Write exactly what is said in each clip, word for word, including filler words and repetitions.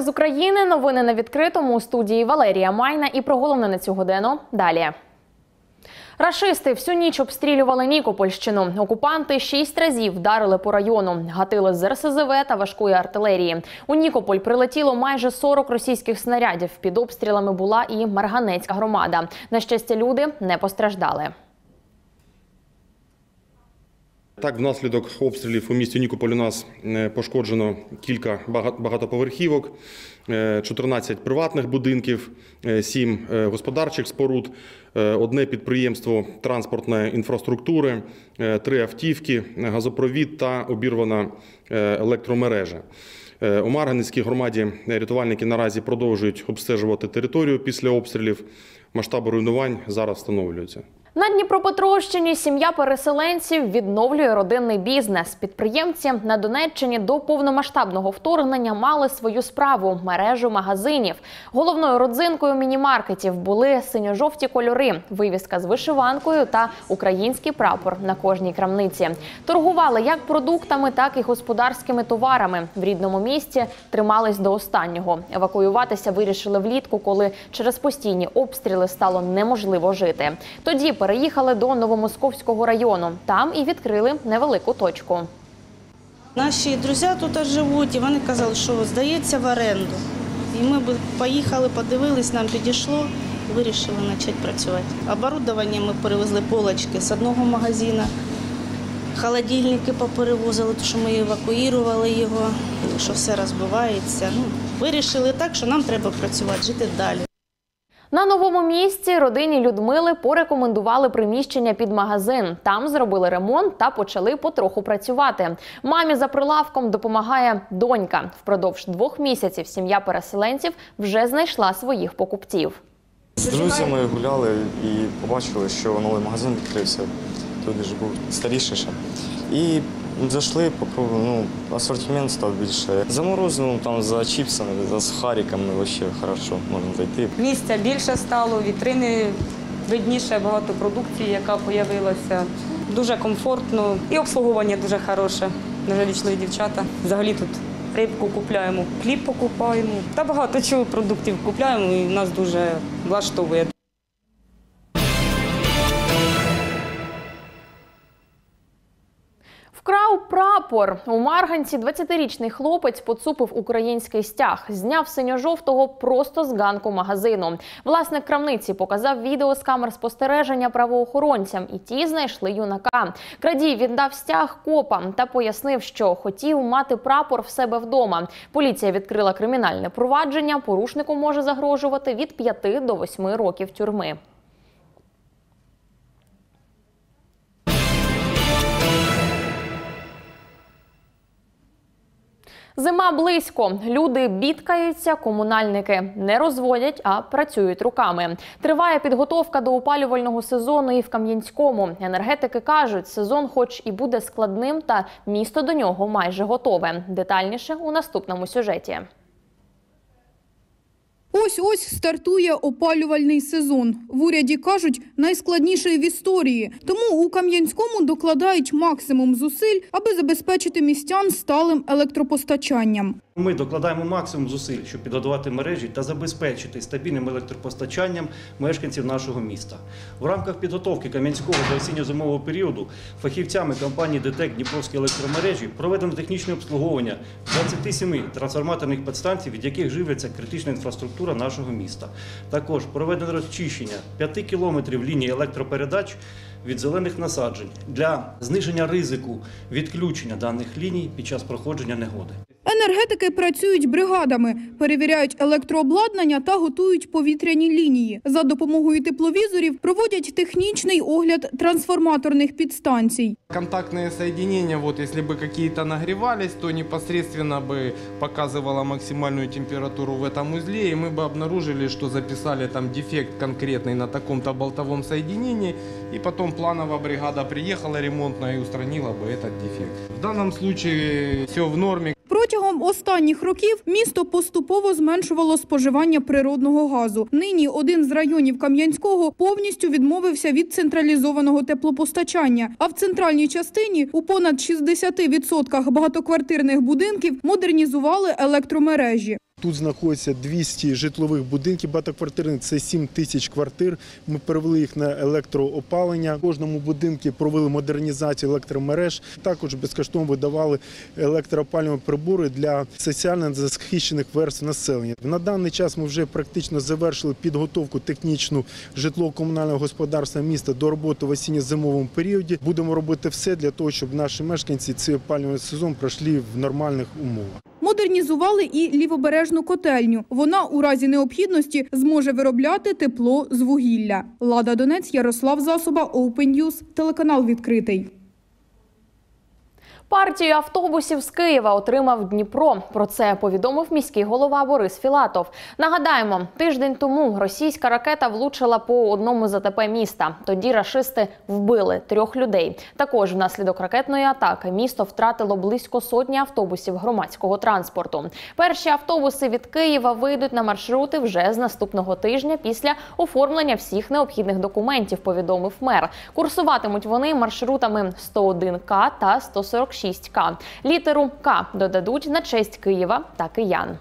з України. Новини на відкритому. У студії Валерія Майна. І про головне на цю годину далі. Рашисти всю ніч обстрілювали Нікопольщину. Окупанти шість разів вдарили по району. Гатили з ер ес зе ве та важкої артилерії. У Нікополь прилетіло майже сорок російських снарядів. Під обстрілами була і Марганецька громада. На щастя, люди не постраждали. Так, внаслідок обстрілів у місті Нікополь у нас пошкоджено кілька багатоповерхівок, чотирнадцять приватних будинків, сім господарчих споруд, одне підприємство транспортної інфраструктури, три автівки, газопровід та обірвана електромережа. У Марганецькій громаді рятувальники наразі продовжують обстежувати територію після обстрілів. Масштаби руйнувань зараз встановлюються. На Дніпропетровщині сім'я переселенців відновлює родинний бізнес. Підприємці на Донеччині до повномасштабного вторгнення мали свою справу – мережу магазинів. Головною родзинкою міні-маркетів були синьо-жовті кольори, вивіска з вишиванкою та український прапор на кожній крамниці. Торгували як продуктами, так і господарськими товарами. В рідному місті тримались до останнього. Евакуюватися вирішили влітку, коли через постійні обстріли стало неможливо жити. Тоді переїхали до Новомосковського району. Там і відкрили невелику точку. Наші друзі тут живуть, і вони казали, що здається в оренду. І ми поїхали, подивились, нам підійшло, і вирішили почати працювати. Оборудовання ми перевезли, полочки з одного магазину, холодильники поперевозили, тому що ми евакуювали його, що все розбивається. Ну, вирішили так, що нам треба працювати, жити далі. На новому місці родині Людмили порекомендували приміщення під магазин. Там зробили ремонт та почали потроху працювати. Мамі за прилавком допомагає донька. Впродовж двох місяців сім'я переселенців вже знайшла своїх покупців. З друзями гуляли і побачили, що новий магазин відкрився. Тут ж був старіший ще. І зайшли, попробували, ну, асортимент став більше. За морозивом, там, за чіпсами, за сухариками, взагалі хорошо, можна зайти. Місця більше стало, вітрини видніше, багато продукції, яка з'явилася. Дуже комфортно і обслуговування дуже хороше. Дуже вічливі дівчата. Взагалі тут рибку купуємо, хліб покупаємо. Та багато чого продуктів купуємо і нас дуже влаштовує. Вкрав прапор. У Марганці двадцятирічний хлопець поцупив український стяг. Зняв синьо-жовтого просто з ганку магазину. Власник крамниці показав відео з камер спостереження правоохоронцям, і ті знайшли юнака. Крадій віддав стяг копам та пояснив, що хотів мати прапор в себе вдома. Поліція відкрила кримінальне провадження. Порушнику може загрожувати від п'яти до восьми років тюрми. Зима близько. Люди бідкаються, комунальники не розводять, а працюють руками. Триває підготовка до опалювального сезону і в Кам'янському. Енергетики кажуть, сезон хоч і буде складним, та місто до нього майже готове. Детальніше у наступному сюжеті. Ось-ось стартує опалювальний сезон. В уряді кажуть, найскладніший в історії. Тому у Кам'янському докладають максимум зусиль, аби забезпечити містян сталим електропостачанням. Ми докладаємо максимум зусиль, щоб підготувати мережі та забезпечити стабільним електропостачанням мешканців нашого міста. В рамках підготовки Кам'янського до осінньо-зимового періоду фахівцями компанії ДТЕК «Дніпровські електромережі» проведено технічне обслуговування двадцяти семи трансформаторних підстанцій, від яких живиться критична інфраструктура нашого міста. Також проведено розчищення п'яти кілометрів лінії електропередач від зелених насаджень для зниження ризику відключення даних ліній під час проходження негоди. Енергетики працюють бригадами, перевіряють електрообладнання та готують повітряні лінії. За допомогою тепловізорів проводять технічний огляд трансформаторних підстанцій. Контактные соединения, вот если бы какие-то нагревались, то непосредственно бы показывала максимальную температуру в этом узле, и мы бы обнаружили, что записали там дефект конкретный на таком-то болтовом соединении, и потом плановая бригада приехала ремонтная и устранила бы этот дефект. В данном случае все в норме. Протягом останніх років місто поступово зменшувало споживання природного газу. Нині один з районів Кам'янського повністю відмовився від централізованого теплопостачання. А в центральній частині у понад шістдесяти відсотках багатоквартирних будинків модернізували електромережі. Тут знаходиться двісті житлових будинків багатоквартирних, це сім тисяч квартир. Ми перевели їх на електроопалення. В кожному будинку провели модернізацію електромереж. Також безкоштовно видавали електроопалювальні прибори для соціально захищених верств населення. На даний час ми вже практично завершили підготовку технічну житлово-комунального господарства міста до роботи в осінньо-зимовому періоді. Будемо робити все для того, щоб наші мешканці цей опалювальний сезон пройшли в нормальних умовах. Модернізували і лівобережну котельню. Вона у разі необхідності зможе виробляти тепло з вугілля. Лада Донець, Ярослав Засоба, Open News, телеканал «Відкритий». Партію автобусів з Києва отримав Дніпро. Про це повідомив міський голова Борис Філатов. Нагадаємо, тиждень тому російська ракета влучила по одному з а те пе міста. Тоді рашисти вбили трьох людей. Також внаслідок ракетної атаки місто втратило близько сотні автобусів громадського транспорту. Перші автобуси від Києва вийдуть на маршрути вже з наступного тижня після оформлення всіх необхідних документів, повідомив мер. Курсуватимуть вони маршрутами сто один ка та сто сорок шість ка. Літеру «К» додадуть на честь Києва та киян.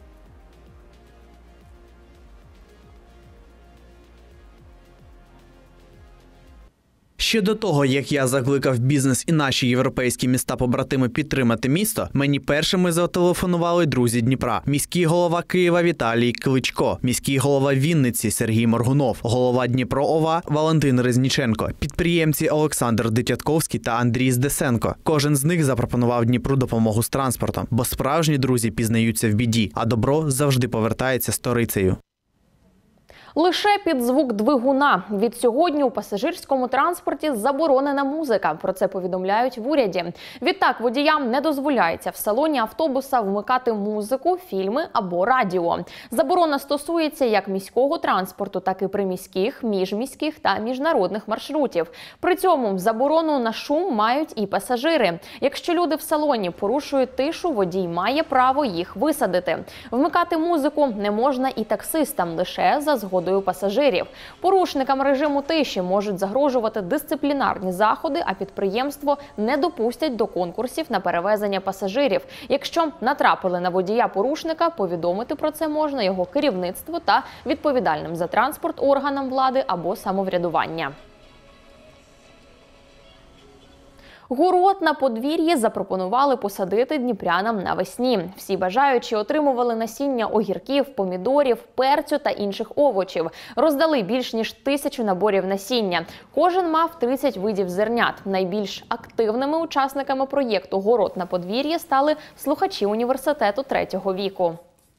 Ще до того, як я закликав бізнес і наші європейські міста-побратими підтримати місто, мені першими зателефонували друзі Дніпра. Міський голова Києва Віталій Кличко, міський голова Вінниці Сергій Моргунов, голова Дніпро-ОВА Валентин Резніченко, підприємці Олександр Дитятковський та Андрій Здесенко. Кожен з них запропонував Дніпру допомогу з транспортом, бо справжні друзі пізнаються в біді, а добро завжди повертається сторицею. Лише під звук двигуна. Від сьогодні у пасажирському транспорті заборонена музика. Про це повідомляють в уряді. Відтак водіям не дозволяється в салоні автобуса вмикати музику, фільми або радіо. Заборона стосується як міського транспорту, так і приміських, міжміських та міжнародних маршрутів. При цьому заборону на шум мають і пасажири. Якщо люди в салоні порушують тишу, водій має право їх висадити. Вмикати музику не можна і таксистам, лише за згодою пасажирів. Порушникам режиму тиші можуть загрожувати дисциплінарні заходи, а підприємство не допустять до конкурсів на перевезення пасажирів. Якщо натрапили на водія-порушника, повідомити про це можна його керівництво та відповідальним за транспорт органам влади або самоврядування. Город на подвір'ї запропонували посадити дніпрянам навесні. Всі бажаючі отримували насіння огірків, помідорів, перцю та інших овочів. Роздали більш ніж тисячу наборів насіння. Кожен мав тридцять видів зернят. Найбільш активними учасниками проєкту «Город на подвір'ї» стали слухачі університету третього віку.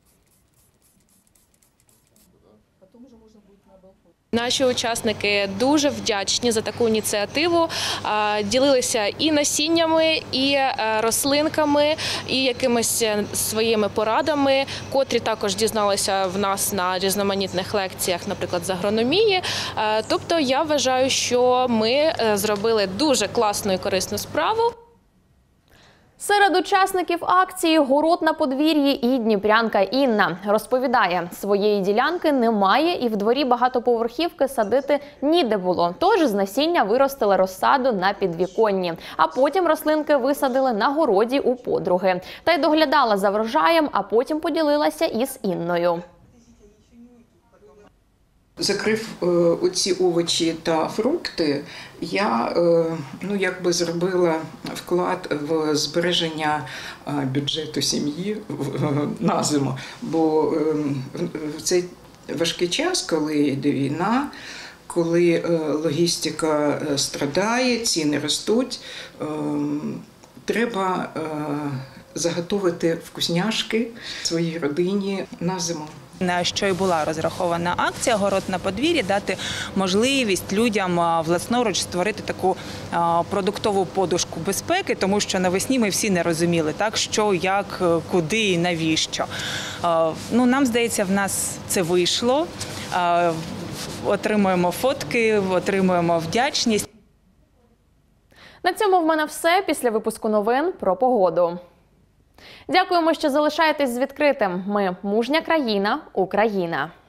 Наші учасники дуже вдячні за таку ініціативу, ділилися і насіннями, і рослинками, і якимись своїми порадами, котрі також дізналися в нас на різноманітних лекціях, наприклад, з агрономії. Тобто я вважаю, що ми зробили дуже класну і корисну справу. Серед учасників акції «Город на подвір'ї» і дніпрянка Інна. Розповідає, своєї ділянки немає і в дворі багатоповерхівки садити ніде було. Тож з насіння виростили розсаду на підвіконні. А потім рослинки висадили на городі у подруги. Та й доглядала за врожаєм, а потім поділилася із Інною. Закрив е, оці овочі та фрукти, я е, ну, якби зробила вклад в збереження е, бюджету сім'ї на зиму. Бо е, в цей важкий час, коли йде війна, коли е, логістика страдає, ціни ростуть, е, треба е, заготовити вкусняшки своїй родині на зиму. На що й була розрахована акція «Город на подвір'ї» – дати можливість людям власноруч створити таку продуктову подушку безпеки, тому що навесні ми всі не розуміли, так, що, як, куди і навіщо. Ну, нам здається, в нас це вийшло. Отримуємо фотки, отримуємо вдячність. На цьому в мене все. Після випуску новин про погоду. Дякуємо, що залишаєтесь з відкритим. Ми – мужня країна, Україна.